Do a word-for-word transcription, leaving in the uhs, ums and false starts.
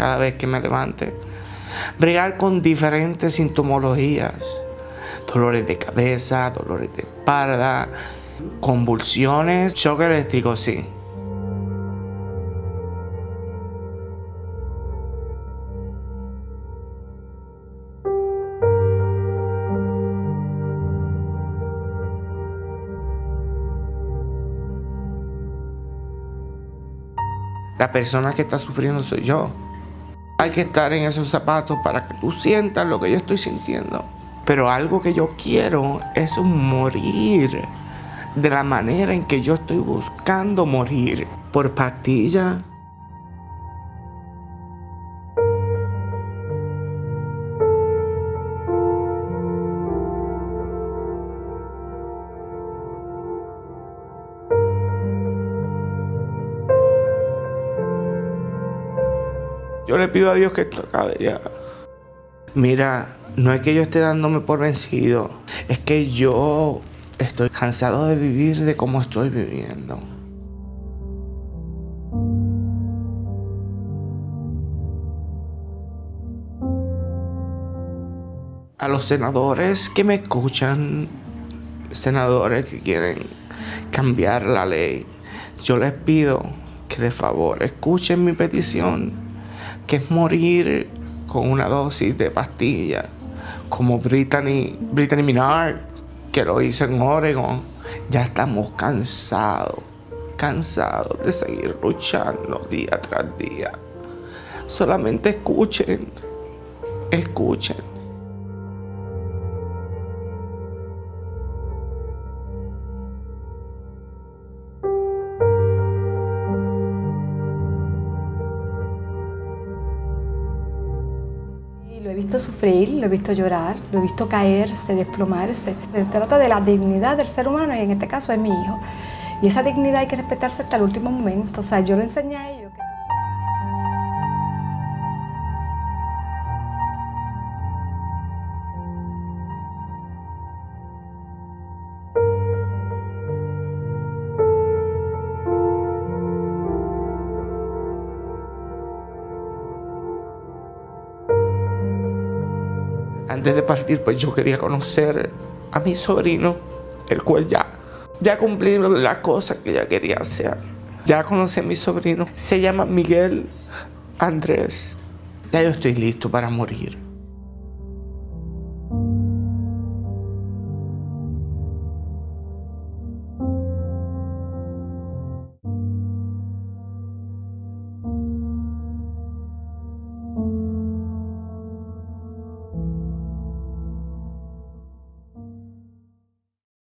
cada vez que me levante. Bregar con diferentes sintomologías. Dolores de cabeza, dolores de espalda, convulsiones, choque eléctrico, sí. La persona que está sufriendo soy yo. Hay que estar en esos zapatos para que tú sientas lo que yo estoy sintiendo. Pero algo que yo quiero es morir de la manera en que yo estoy buscando morir. Por pastilla. Yo le pido a Dios que esto acabe ya. Mira, no es que yo esté dándome por vencido, es que yo estoy cansado de vivir de cómo estoy viviendo. A los senadores que me escuchan, senadores que quieren cambiar la ley, yo les pido que de favor escuchen mi petición, que es morir con una dosis de pastilla, como Brittany, Brittany Minard, que lo hizo en Oregon. Ya estamos cansados, cansados de seguir luchando día tras día. Solamente escuchen, escuchen. Lo he visto sufrir, lo he visto llorar, lo he visto caerse, desplomarse. Se trata de la dignidad del ser humano y en este caso es mi hijo. Y esa dignidad hay que respetarse hasta el último momento. O sea, yo lo enseñé a ellos. Que... Antes de partir, pues yo quería conocer a mi sobrino, el cual ya, ya cumplí las cosas que ya quería hacer. Ya conocí a mi sobrino, se llama Miguel Andrés. Ya yo estoy listo para morir.